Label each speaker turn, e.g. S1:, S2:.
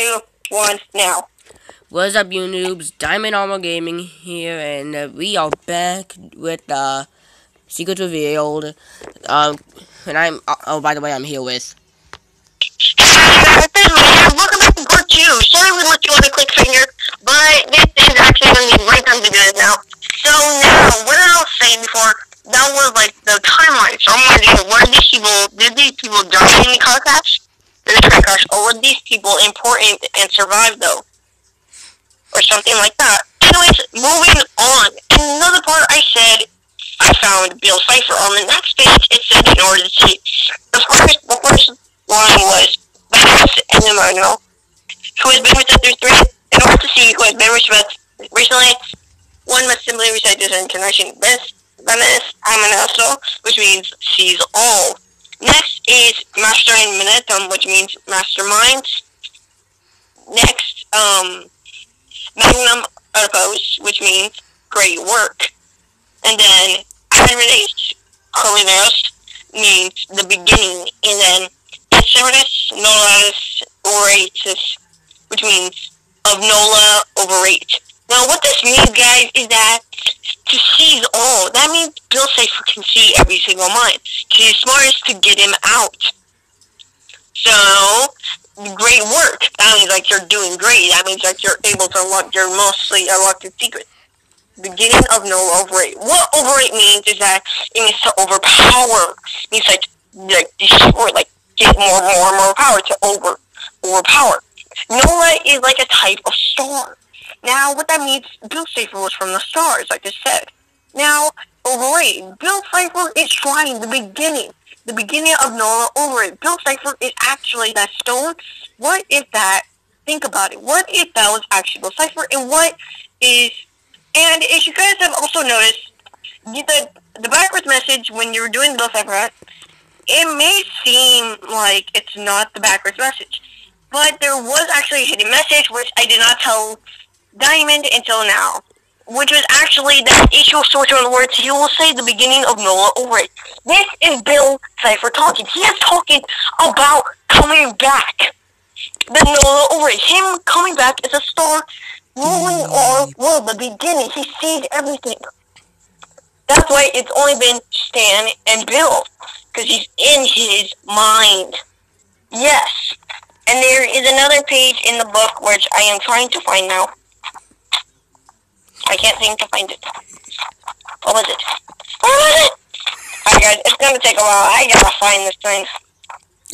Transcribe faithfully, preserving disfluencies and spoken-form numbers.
S1: two, one, now.
S2: What's up, YouTubes? Diamond Armor Gaming here, and uh, we are back with uh, Secrets Revealed. Um, and I'm uh, oh, by the way, I'm here with.
S1: Hey guys, welcome back to part two. Sorry we left you on a cliffhanger, but this is actually going to be right time to do it now. So now, what I was saying before, that was like the timeline. So I'm wondering, were these people, did these people die in the car crash? In the train crash, or were these people important and survive though? Or something like that. Anyways, moving on. In another part, I said I found Bill Cipher. On the next page, it said in order to see. The first, the first line was Beths and Emmanuel, who has been with us through three. In order to see who has been with us recently, one must simply recite this incarnation. Beths, Venice, Amanaso, which means sees all. Next is Master and Minetum, which means masterminds. Next, um. Magnum Opus, which means great work. And then Advenitus Colineus means the beginning. And then Inseminus Nolatus Oratus, which means of Nola over eight. Now what this means, guys, is that to seize all. That means Bill Cipher can see every single mind. He's smartest to get him out. So great work. That means like you're doing great. That means like you're able to unlock your mostly unlocked secret. Beginning of Nola over eight. What over eight means is that it means to overpower. It means like like destroy, like get more and more and more power to over overpower. Nola is like a type of star. Now what that means, Bill Cipher was from the stars, like I said. Now over eight, Bill Cipher is trying the beginning. The beginning of Nola over it. Bill Cipher is actually that stone. What if that? Think about it. What if that was actually Bill Cipher? And what is? And if you guys have also noticed, the the backwards message when you're doing Bill Cipher, it may seem like it's not the backwards message, but there was actually a hidden message which I did not tell Diamond until now. Which was actually that issue of Sorcerer on the Words. He will say the beginning of Nola over it. This is Bill Cipher talking. He is talking about coming back. The Nola over it. Him coming back as a star, ruling our world. The beginning. He sees everything. That's why it's only been Stan and Bill. Because he's in his mind. Yes. And there is another page in the book which I am trying to find now. I can't seem to find it. What was it? What was it? Alright guys, it's gonna take a while. I gotta find this thing.